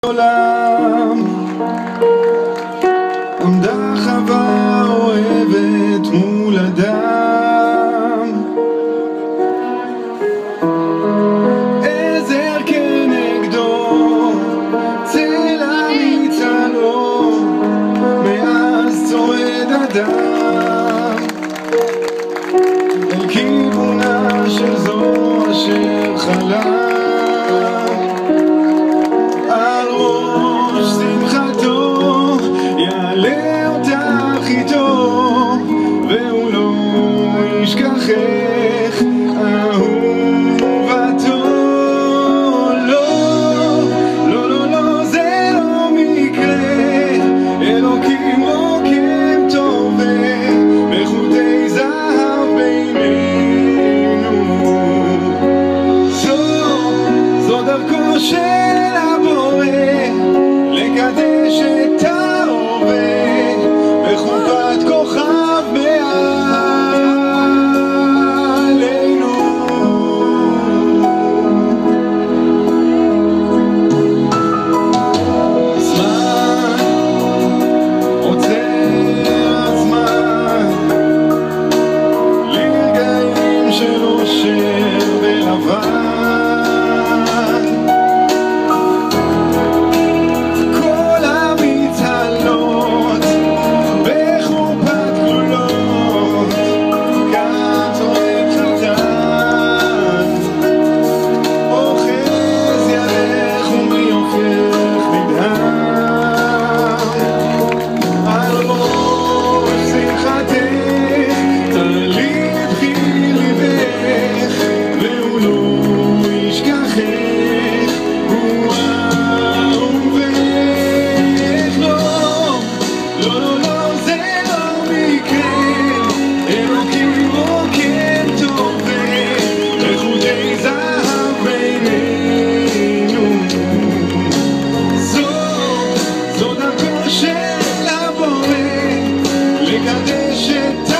עולם עמדה חווה אוהבת מול אדם, עזר כנגדו צל אמיצה לו, מאז צועד אדם אל כיוונה של זו אשר חלם. ישכחך אהובתו, לא, לא, לא, לא, זה לא מקרה, אלוקים רוקם טוב בחוטי זהב בינינו. זו דרכו של הבורא לקדש את ההווה בחופת כוכב לקדש את